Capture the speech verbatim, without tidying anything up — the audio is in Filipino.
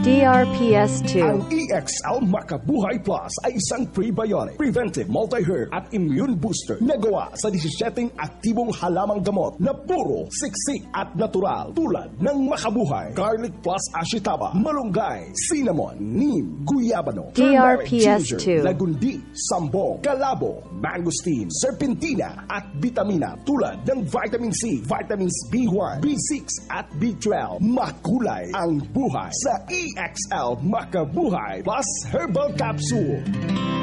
D R P S two. Ang E X L Makabuhay Plus ay isang prebiotic, preventive, multi-herb at immune booster na gawa sa disisyeteng aktibong halamang gamot na puro siksik at natural tulad ng Makabuhay, garlic plus ashitaba, malunggay, cinnamon, neem, guyabano, D R P S ginger, two. lagundi, sambong, kalabo, mangosteen, serpentina at vitamina tulad ng vitamin C, vitamins B one, B six at B twelve. Makulay ang buhay sa E X L Makabuhay Plus Herbal Capsule.